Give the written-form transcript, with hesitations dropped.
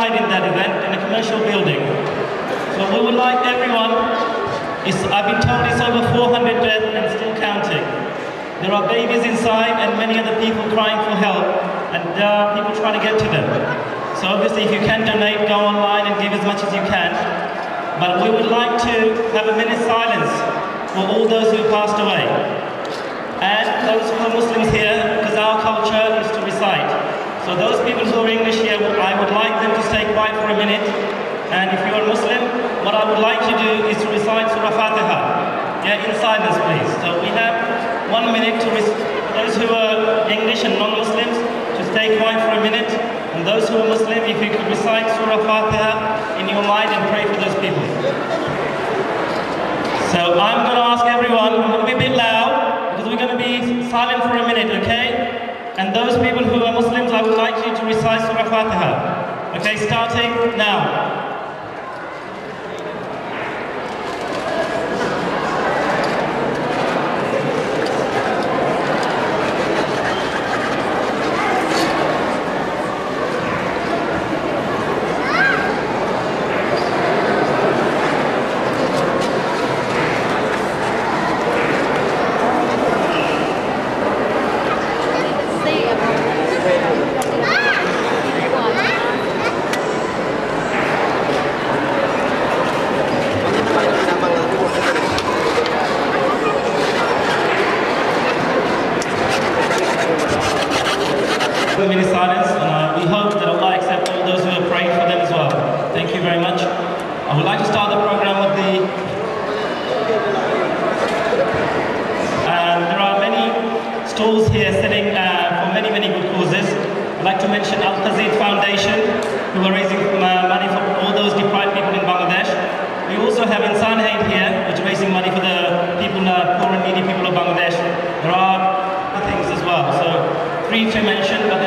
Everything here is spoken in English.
inside in that event in a commercial building. So we would like everyone, I've been told it's over 400 dead and still counting. There are babies inside and many other people crying for help, and there are people trying to get to them. So obviously if you can donate, go online and give as much as you can. But we would like to have a minute's silence for all those who passed away. And those who are Muslims here, because our culture is to recite. So those people who are English here, I would like them to stay quiet for a minute. And if you are Muslim, what I would like you to do is to recite Surah Fatiha. Yeah, in silence please. So we have 1 minute to those who are English and non-Muslims to stay quiet for a minute. And those who are Muslim, if you could recite Surah Fatiha in your mind and pray for those people. So I'm going to ask everyone, I'm going to be a bit loud because we're going to be silent for a minute, okay? And those people who are Muslims, I would like you to recite Surah Fatiha. Okay, starting now. Silence, and we hope that Allah accepts all those who are praying for them as well. Thank you very much. I would like to start the program with there are many stalls here sitting for many good causes. I'd like to mention Al-Qazid Foundation, who are raising money for all those deprived people in Bangladesh. We also have Insan Aid here, which is raising money for the people, poor and needy people of Bangladesh. There are other things as well. So 3 to mention, but